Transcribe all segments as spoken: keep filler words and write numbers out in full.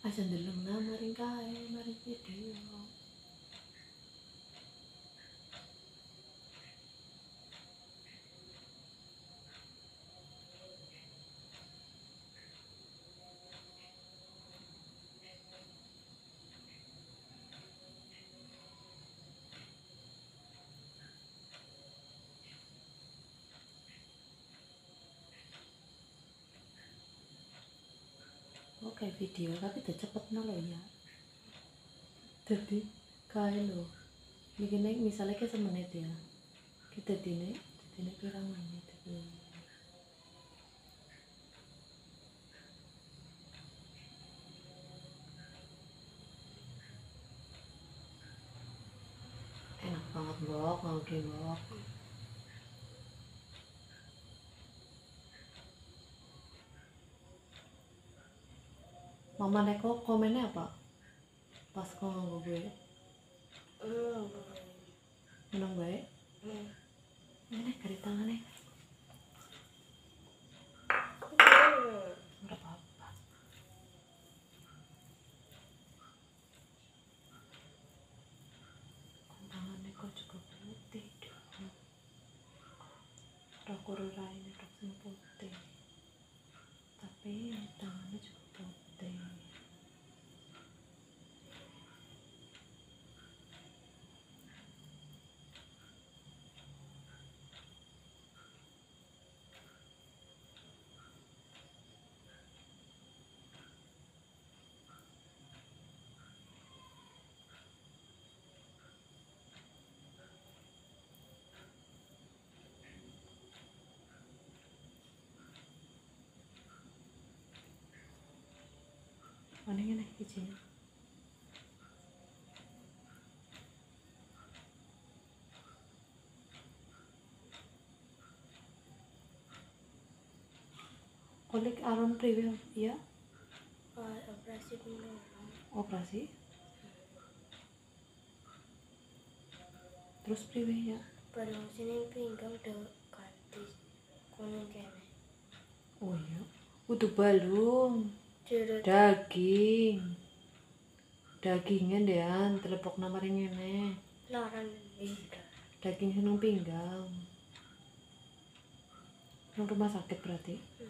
Aja ndelengna maring kae, maring video. Oke video tapi udah cepet loh ya. Jadi kae lho. Iki nek misalnya ke semenit ya. Kita dine, dine pirang menit iki. Enak banget mbok, ngauge mbok. Mama neko komennya apa? Pas kau nganggo gue. Hmm. Menang baik. Hmm. Ini kari tangannya. Hmm. Enggak apa-apa. Tangannya kok juga putih dong. Rakur lainnya dok semua putih. Tapi tangannya juga putih. Mana yang naik izin? Kolik aron priwe ya? Oh, operasi pinggang. Operasi. Terus priwe ya? Pada sini pinggang udah ganti kuning kene. Oh iya. Udah balung. Jerut. Daging. Dagingnya dean telepok nama ngene. Laran bisa. Daging seneng pinggang. Nang rumah sakit berarti. Hmm.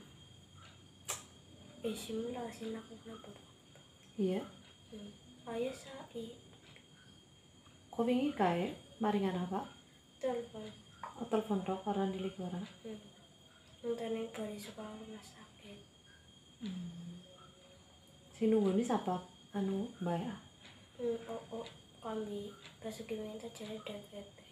Isim lah sini aku kenapa? Iya. Hmm. Ayah sai. Kok wingi kae maringan apa? Telepon. Oh, telepon tok karena di Ligora. Hmm. Nontonin dari sekolah rumah sakit. Hmm. Si nunggu ini siapa? Anu Mbak ya? Hmm. Oh, oh. Kami pas minta jadi D P P.